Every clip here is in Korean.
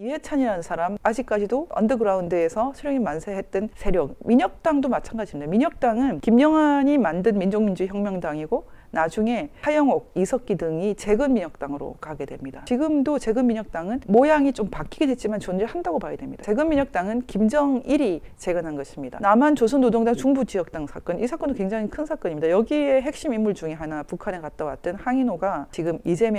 이해찬이라는 사람, 아직까지도 언더그라운드에서 수령님 만세했던 세력, 민혁당도 마찬가지입니다. 민혁당은 김영환이 만든 민족민주혁명당이고 나중에 하영옥, 이석기 등이 재건민혁당으로 가게 됩니다. 지금도 재건민혁당은 모양이 좀 바뀌게 됐지만 존재한다고 봐야 됩니다. 재건민혁당은 김정일이 재건한 것입니다. 남한 조선노동당 중부지역당 사건, 이 사건도 굉장히 큰 사건입니다. 여기에 핵심 인물 중에 하나, 북한에 갔다 왔던 항인호가 지금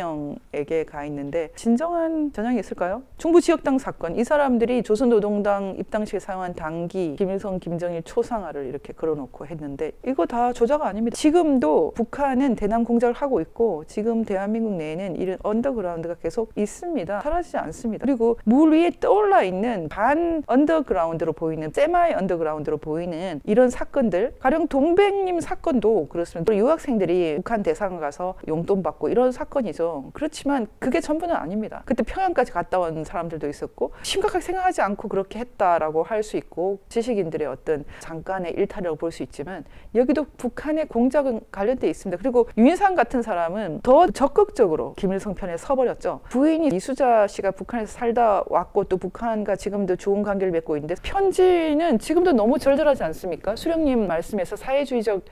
이재명에게 가 있는데 진정한 전향이 있을까요? 중부지역당 사건, 이 사람들이 조선노동당 입당시에 사용한 당기, 김일성, 김정일 초상화를 이렇게 걸어놓고 했는데 이거 다 조작 아닙니다. 지금도 북한은 대남 공작을 하고 있고 지금 대한민국 내에는 이런 언더그라운드가 계속 있습니다. 사라지지 않습니다. 그리고 물 위에 떠올라 있는 반 언더그라운드로 보이는, 세마이 언더그라운드로 보이는 이런 사건들, 가령 동백님 사건도 그렇습니다. 유학생들이 북한 대사관 가서 용돈 받고 이런 사건이죠. 그렇지만 그게 전부는 아닙니다. 그때 평양까지 갔다 온 사람들도 있었고 심각하게 생각하지 않고 그렇게 했다라고 할 수 있고 지식인들의 어떤 잠깐의 일탈이라고 볼 수 있지만 여기도 북한의 공작은 관련돼 있습니다. 그리고 윤희상 같은 사람은 더 적극적으로 김일성 편에 서버렸죠. 부인이 이수자 씨가 북한에서 살다 왔고 또 북한과 지금도 좋은 관계를 맺고 있는데 편지는 지금도 너무 절절하지 않습니까? 수령님 말씀에서 사회주의적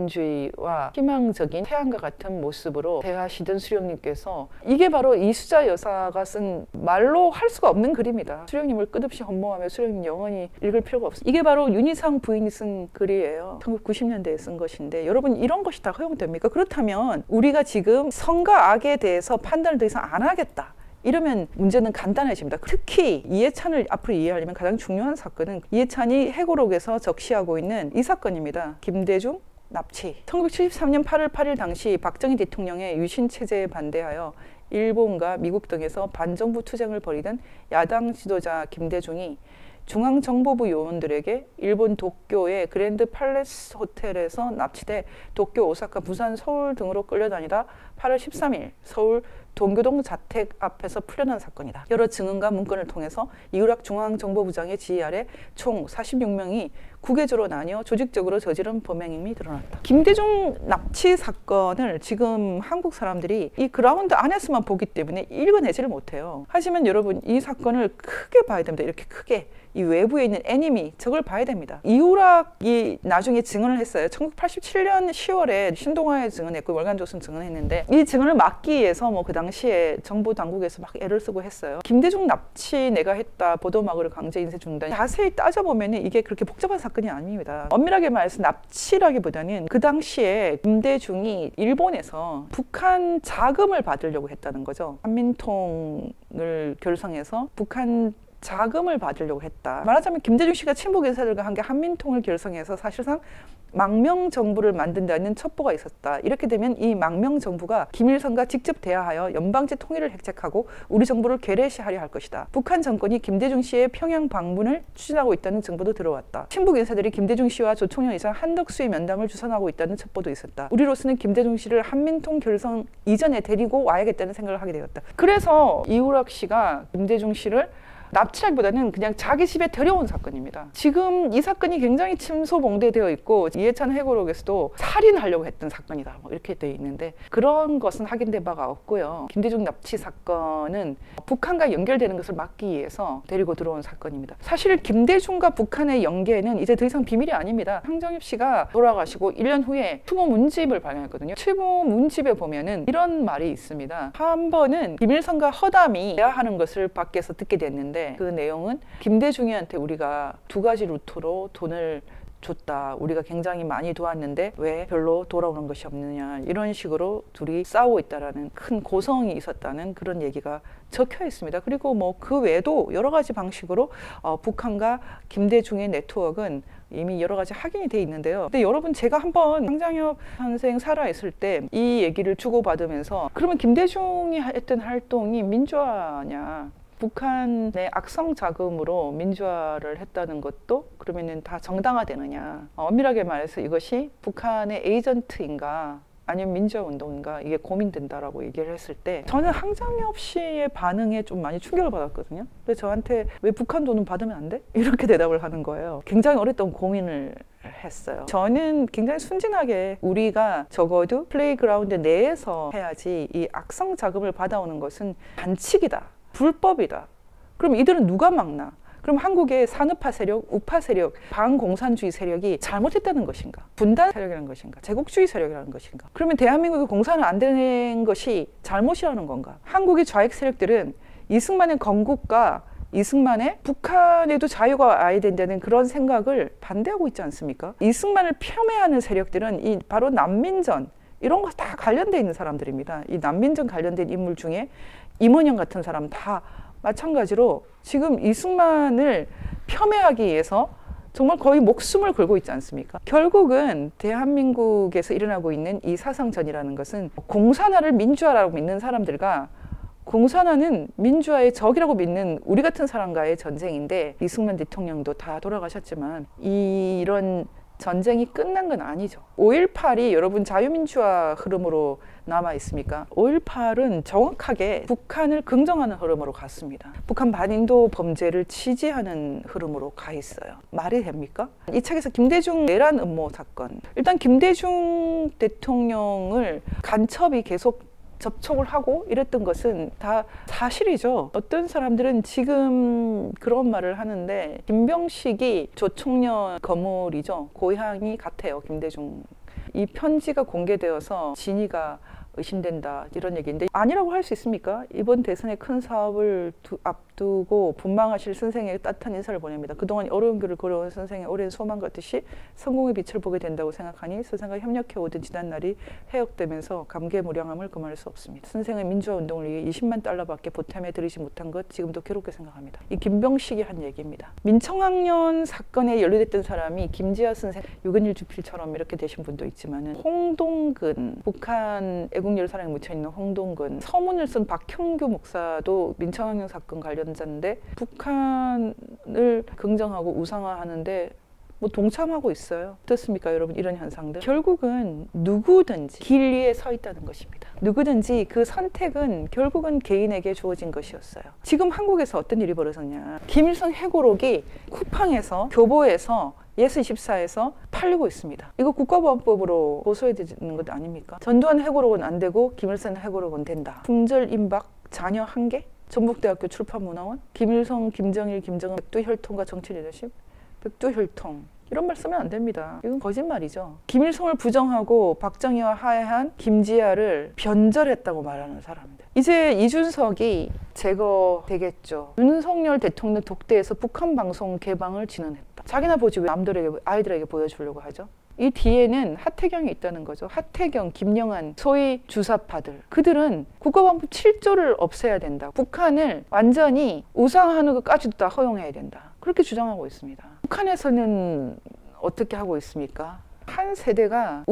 낙관주의와 희망적인 태양과 같은 모습으로 대하시던 수령님께서 이게 바로 이수자 여사가 쓴 말로 할 수가 없는 글입니다. 수령님을 끝없이 험모하며 수령님 영원히 읽을 필요가 없습니다. 이게 바로 윤희상 부인이 쓴 글이에요. 1990년대에 쓴 것인데 여러분 이런 것이 다 허용됩니까? 그렇다면 우리가 지금 선과 악에 대해서 판단을 더 이상 안 하겠다. 이러면 문제는 간단해집니다. 특히 이해찬을 앞으로 이해하려면 가장 중요한 사건은 이해찬이 해고록에서 적시하고 있는 이 사건입니다. 김대중 납치. 1973년 8월 8일 당시 박정희 대통령의 유신 체제에 반대하여 일본과 미국 등에서 반정부 투쟁을 벌이던 야당 지도자 김대중이 중앙정보부 요원들에게 일본 도쿄의 그랜드 팔레스 호텔에서 납치돼 도쿄, 오사카, 부산, 서울 등으로 끌려다니다 8월 13일 서울 동교동 자택 앞에서 풀려난 사건이다. 여러 증언과 문건을 통해서 이우락 중앙정보부장의 지휘 아래 총 46명이 구개조로 나뉘어 조직적으로 저지른 범행임이 드러났다. 김대중 납치 사건을 지금 한국 사람들이 이 그라운드 안에서만 보기 때문에 읽어내지를 못해요. 하지만 여러분 이 사건을 크게 봐야 됩니다. 이렇게 크게. 이 외부에 있는 애니미, 저걸 봐야 됩니다. 이우락이 나중에 증언을 했어요. 1987년 10월에 신동아에 증언했고 월간조선 증언했는데 이 증언을 막기 위해서 뭐 그 당시에 정부 당국에서 막 애를 쓰고 했어요. 김대중 납치 내가 했다, 보도막으로 강제 인쇄 중단. 자세히 따져보면 이게 그렇게 복잡한 사건이 아닙니다. 엄밀하게 말해서 납치라기보다는 그 당시에 김대중이 일본에서 북한 자금을 받으려고 했다는 거죠. 한민통을 결성해서 북한 자금을 받으려고 했다. 말하자면 김대중 씨가 친북 인사들과 함께 한민통을 결성해서 사실상 망명 정부를 만든다는 첩보가 있었다. 이렇게 되면 이 망명 정부가 김일성과 직접 대화하여 연방제 통일을 획책하고 우리 정부를 괴뢰시하려 할 것이다. 북한 정권이 김대중 씨의 평양 방문을 추진하고 있다는 정보도 들어왔다. 친북 인사들이 김대중 씨와 조총련 이상 한덕수의 면담을 주선하고 있다는 첩보도 있었다. 우리로서는 김대중 씨를 한민통 결성 이전에 데리고 와야겠다는 생각을 하게 되었다. 그래서 이우락 씨가 김대중 씨를 납치라기보다는 그냥 자기 집에 데려온 사건입니다. 지금 이 사건이 굉장히 침소봉대되어 있고 이해찬 해고록에서도 살인하려고 했던 사건이다 뭐 이렇게 되어 있는데 그런 것은 확인된 바가 없고요. 김대중 납치 사건은 북한과 연결되는 것을 막기 위해서 데리고 들어온 사건입니다. 사실 김대중과 북한의 연계는 이제 더 이상 비밀이 아닙니다. 황정엽 씨가 돌아가시고 1년 후에 추모 문집을 발견했거든요. 추모 문집에 보면은 이런 말이 있습니다. 한 번은 김일성과 허담이 대화하는 것을 밖에서 듣게 됐는데 그 내용은 김대중이한테 우리가 두 가지 루트로 돈을 줬다. 우리가 굉장히 많이 도왔는데 왜 별로 돌아오는 것이 없느냐. 이런 식으로 둘이 싸우고 있다라는 큰 고성이 있었다는 그런 얘기가 적혀 있습니다. 그리고 뭐 그 외에도 여러 가지 방식으로 북한과 김대중의 네트워크는 이미 여러 가지 확인이 돼 있는데요. 근데 여러분 제가 한번 황장엽 선생 살아있을 때 이 얘기를 주고받으면서 그러면 김대중이 했던 활동이 민주화냐. 북한의 악성 자금으로 민주화를 했다는 것도 그러면은 다 정당화되느냐. 엄밀하게 말해서 이것이 북한의 에이전트인가 아니면 민주화 운동인가 이게 고민된다라고 얘기를 했을 때 저는 황장엽 씨의 반응에 좀 많이 충격을 받았거든요. 그래서 저한테 왜 북한 돈은 받으면 안 돼? 이렇게 대답을 하는 거예요. 굉장히 오랫동안 고민을 했어요. 저는 굉장히 순진하게 우리가 적어도 플레이그라운드 내에서 해야지 이 악성 자금을 받아오는 것은 반칙이다. 불법이다. 그럼 이들은 누가 막나? 그럼 한국의 산업화 세력, 우파 세력, 반공산주의 세력이 잘못했다는 것인가? 분단 세력이라는 것인가? 제국주의 세력이라는 것인가? 그러면 대한민국이 공산화 안 되는 것이 잘못이라는 건가? 한국의 좌익 세력들은 이승만의 건국과 이승만의 북한에도 자유가 와야 된다는 그런 생각을 반대하고 있지 않습니까? 이승만을 폄훼하는 세력들은 이 바로 난민전 이런 거 다 관련돼 있는 사람들입니다. 이 난민전 관련된 인물 중에 임원영 같은 사람 다 마찬가지로 지금 이승만을 폄훼하기 위해서 정말 거의 목숨을 걸고 있지 않습니까? 결국은 대한민국에서 일어나고 있는 이 사상전이라는 것은 공산화를 민주화라고 믿는 사람들과 공산화는 민주화의 적이라고 믿는 우리 같은 사람과의 전쟁인데, 이승만 대통령도 다 돌아가셨지만 이런 전쟁이 끝난 건 아니죠. 5.18이 여러분 자유민주화 흐름으로 남아 있습니까? 5.18은 정확하게 북한을 긍정하는 흐름으로 갔습니다. 북한 반인도 범죄를 지지하는 흐름으로 가 있어요. 말이 됩니까? 이 책에서 김대중 내란 음모 사건, 일단 김대중 대통령을 간첩이 계속 접촉을 하고 이랬던 것은 다 사실이죠. 어떤 사람들은 지금 그런 말을 하는데, 김병식이 조총련 거물이죠. 고향이 같아요, 김대중. 이 편지가 공개되어서 진위가 의심된다 이런 얘기인데, 아니라고 할 수 있습니까? 이번 대선의 큰 사업을 앞두고 분망하실 선생의 따뜻한 인사를 보냅니다. 그동안 어려운 길을 걸어온 선생의 오랜 소망 같듯이 성공의 빛을 보게 된다고 생각하니 선생과 협력해오던 지난 날이 해역되면서 감개무량함을 금할 수 없습니다. 선생의 민주화 운동을 위해 20만 달러밖에 보탬해 드리지 못한 것 지금도 괴롭게 생각합니다. 이 김병식이 한 얘기입니다. 민청학년 사건에 연루됐던 사람이 김지하 선생, 유근일 주필처럼 이렇게 되신 분도 있지만은, 홍동근, 북한 애국열 사랑에 묻혀있는 홍동근, 서문을 쓴 박형규 목사도 민청학년 사건 관련자인데 북한을 긍정하고 우상화하는데 뭐 동참하고 있어요. 어떻습니까, 여러분? 이런 현상들. 결국은 누구든지 길 위에 서 있다는 것입니다. 누구든지 그 선택은 결국은 개인에게 주어진 것이었어요. 지금 한국에서 어떤 일이 벌어졌냐. 김일성 해고록이 쿠팡에서, 교보에서, 예스24에서 팔리고 있습니다. 이거 국가보안법으로 고소해야 되는 것 아닙니까? 전두환 해고록은 안 되고 김일성 해고록은 된다. 품절 임박, 자녀 한계, 전북대학교 출판문화원, 김일성, 김정일, 김정은, 백두혈통과 정치 리더십, 백두혈통 이런 말 쓰면 안 됩니다. 이건 거짓말이죠. 김일성을 부정하고 박정희와 화해한 김지하를 변절했다고 말하는 사람들. 이제 이준석이 제거되겠죠. 윤석열 대통령 독대에서 북한 방송 개방을 진언했다. 자기나 보지 왜 남들에게, 아이들에게 보여주려고 하죠? 이 뒤에는 하태경이 있다는 거죠. 하태경, 김영한, 소위 주사파들. 그들은 국가보안법 7조를 없애야 된다. 북한을 완전히 우상화하는 것까지도 다 허용해야 된다. 그렇게 주장하고 있습니다. 북한에서는 어떻게 하고 있습니까? 한 세대가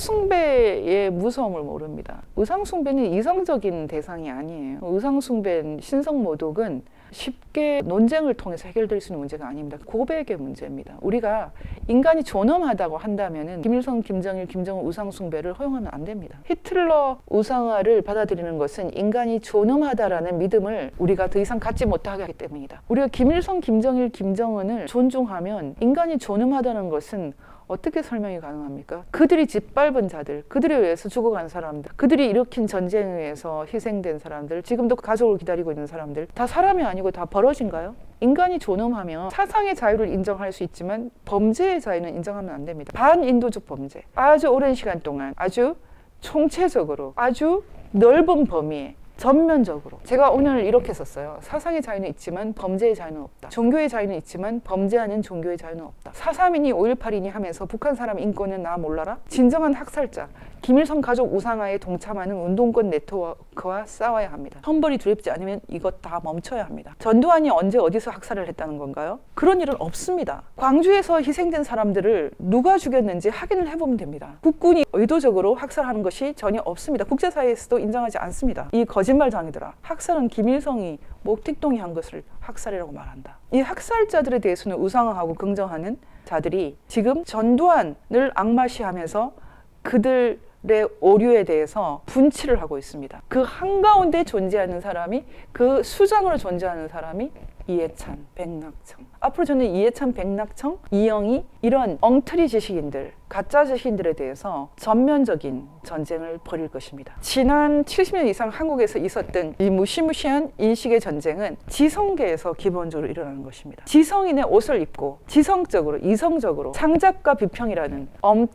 우상숭배의 무서움을 모릅니다. 우상숭배는 이성적인 대상이 아니에요. 우상숭배, 신성모독은 쉽게 논쟁을 통해서 해결될 수 있는 문제가 아닙니다. 고백의 문제입니다. 우리가 인간이 존엄하다고 한다면 김일성, 김정일, 김정은 우상숭배를 허용하면 안 됩니다. 히틀러 우상화를 받아들이는 것은 인간이 존엄하다라는 믿음을 우리가 더 이상 갖지 못하게 하기 때문이다. 우리가 김일성, 김정일, 김정은을 존중하면 인간이 존엄하다는 것은 어떻게 설명이 가능합니까? 그들이 짓밟은 자들, 그들에 의해서 죽어간 사람들, 그들이 일으킨 전쟁에 의해서 희생된 사람들, 지금도 가족을 기다리고 있는 사람들, 다 사람이 아니고 다 버러진가요? 인간이 존엄하면 사상의 자유를 인정할 수 있지만 범죄의 자유는 인정하면 안 됩니다. 반인도적 범죄, 아주 오랜 시간 동안 아주 총체적으로 아주 넓은 범위에 전면적으로. 제가 오늘 이렇게 썼어요. 사상의 자유는 있지만 범죄의 자유는 없다. 종교의 자유는 있지만 범죄하는 종교의 자유는 없다. 4.3이니 5.18이니 하면서 북한 사람 인권은 나 몰라라? 진정한 학살자, 김일성 가족 우상화에 동참하는 운동권 네트워크와 싸워야 합니다. 형벌이 두렵지 않으면 이것 다 멈춰야 합니다. 전두환이 언제 어디서 학살을 했다는 건가요? 그런 일은 없습니다. 광주에서 희생된 사람들을 누가 죽였는지 확인을 해보면 됩니다. 국군이 의도적으로 학살하는 것이 전혀 없습니다. 국제사회에서도 인정하지 않습니다. 이 거짓말장이더라. 학살은 김일성이 목택동이 한 것을 학살이라고 말한다. 이 학살자들에 대해서는 우상화하고 긍정하는 자들이 지금 전두환을 악마시하면서 그들의 오류에 대해서 분치를 하고 있습니다. 그 한가운데 존재하는 사람이, 그 수장으로 존재하는 사람이 이해찬, 백낙청. 앞으로 저는 이해찬, 백낙청, 이영희 이런 엉터리 지식인들, 가짜 지식인들에 대해서 전면적인 전쟁을 벌일 것입니다. 지난 70년 이상 한국에서 있었던 이 무시무시한 인식의 전쟁은 지성계에서 기본적으로 일어나는 것입니다. 지성인의 옷을 입고 지성적으로, 이성적으로 창작과 비평이라는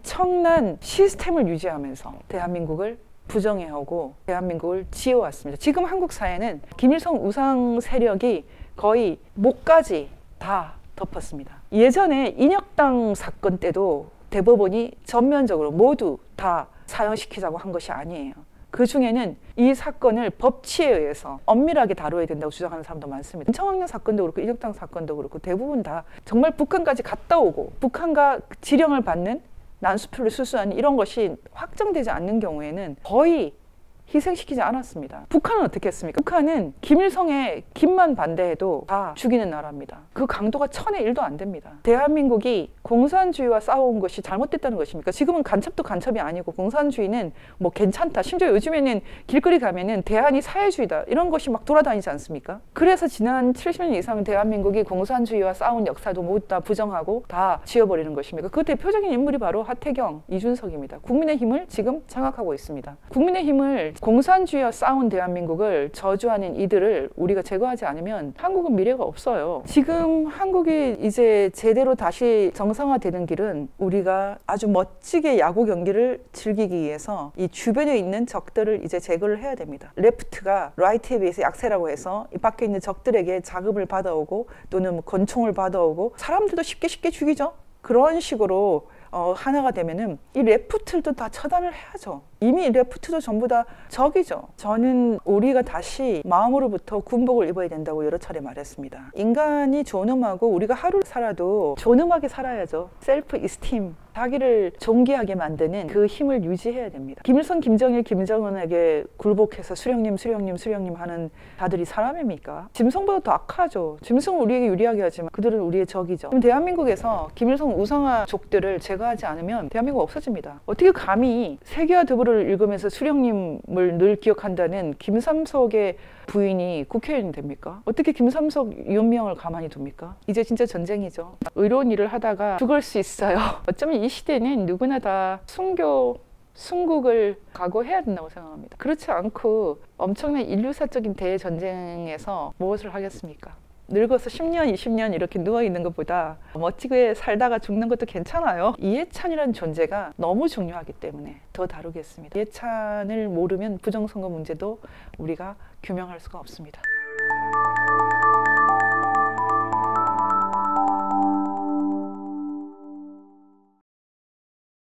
엄청난 시스템을 유지하면서 대한민국을 부정해오고 대한민국을 지어왔습니다. 지금 한국 사회는 김일성 우상 세력이 거의 목까지 다 덮었습니다. 예전에 인혁당 사건 때도 대법원이 전면적으로 모두 다 사형시키자고 한 것이 아니에요. 그 중에는 이 사건을 법치에 의해서 엄밀하게 다뤄야 된다고 주장하는 사람도 많습니다. 인천학령 사건도 그렇고 인혁당 사건도 그렇고 대부분 다 정말 북한까지 갔다 오고 북한과 지령을 받는 난수표를 수수하는 이런 것이 확정되지 않는 경우에는 거의 희생시키지 않았습니다. 북한은 어떻게 했습니까? 북한은 김일성의 김만 반대해도 다 죽이는 나라입니다. 그 강도가 1000의 1도 안 됩니다. 대한민국이 공산주의와 싸워온 것이 잘못됐다는 것입니까? 지금은 간첩도 간첩이 아니고 공산주의는 뭐 괜찮다. 심지어 요즘에는 길거리 가면은 대한이 사회주의다. 이런 것이 막 돌아다니지 않습니까? 그래서 지난 70년 이상 대한민국이 공산주의와 싸운 역사도 모두 다 부정하고 다 지워버리는 것입니까? 그 대표적인 인물이 바로 하태경, 이준석입니다. 국민의힘을 지금 장악하고 있습니다. 국민의힘을 공산주의와 싸운 대한민국을 저주하는 이들을 우리가 제거하지 않으면 한국은 미래가 없어요. 지금 한국이 이제 제대로 다시 정상화되는 길은 우리가 아주 멋지게 야구 경기를 즐기기 위해서 이 주변에 있는 적들을 이제 제거를 해야 됩니다. 레프트가 라이트에 비해서 약세라고 해서 이 밖에 있는 적들에게 자금을 받아오고 또는 권총을 받아오고 사람들도 쉽게 죽이죠. 그런 식으로 하나가 되면은 이 레프트들도 다 처단을 해야죠. 이미 레프트도 전부 다 적이죠. 저는 우리가 다시 마음으로부터 군복을 입어야 된다고 여러 차례 말했습니다. 인간이 존엄하고 우리가 하루 살아도 존엄하게 살아야죠. 셀프 이스팀, 자기를 존귀하게 만드는 그 힘을 유지해야 됩니다. 김일성, 김정일, 김정은에게 굴복해서 수령님 하는 다들이 사람입니까? 짐승보다 더 악하죠. 짐승은 우리에게 유리하게 하지만 그들은 우리의 적이죠. 그럼 대한민국에서 김일성 우상화족들을 제거하지 않으면 대한민국 없어집니다. 어떻게 감히 세계화 드부를 읽으면서 수령님을 늘 기억한다는 김삼석의 부인이 국회의원이 됩니까? 어떻게 김삼석 윤명을 가만히 둡니까? 이제 진짜 전쟁이죠. 의로운 일을 하다가 죽을 수 있어요. 어쩌면 이 시대는 누구나 다 순국을 각오해야 된다고 생각합니다. 그렇지 않고 엄청난 인류사적인 대전쟁에서 무엇을 하겠습니까? 늙어서 10년, 20년 이렇게 누워있는 것보다 멋지게 살다가 죽는 것도 괜찮아요. 이해찬이라는 존재가 너무 중요하기 때문에 더 다루겠습니다. 이해찬을 모르면 부정선거 문제도 우리가 규명할 수가 없습니다.